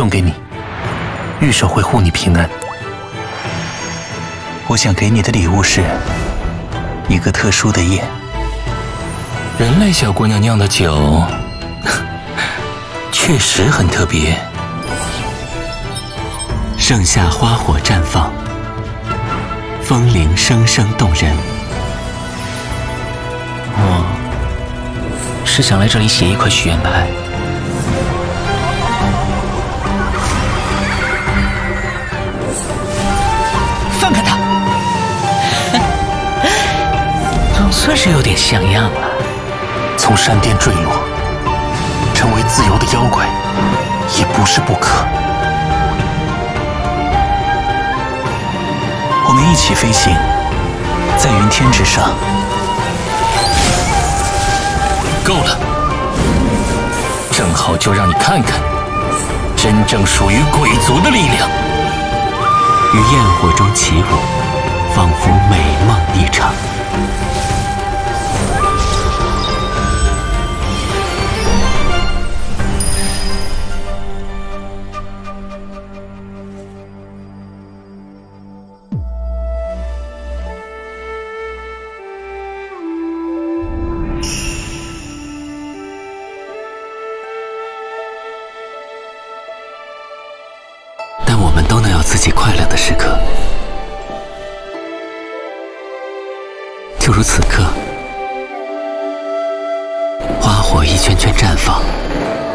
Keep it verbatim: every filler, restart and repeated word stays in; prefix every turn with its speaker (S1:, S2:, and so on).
S1: 送给你，玉手会护你平安。
S2: 我想给你的礼物是一个特殊的夜。
S1: 人类小姑娘酿的酒，确实很特别。
S2: 盛夏花火绽放，风铃声声动人。
S1: 我是想来这里写一块许愿牌。放开他！总算是有点像样了。从山巅坠落，成为自由的妖怪，也不是不可。
S2: 我们一起飞行，在云天之上。
S1: 够了，正好就让你看看真正属于鬼族的力量。
S2: 于焰火中起舞，仿佛美梦一场。但我们都能有自己快乐的时刻，就如此刻，花火一圈圈绽放，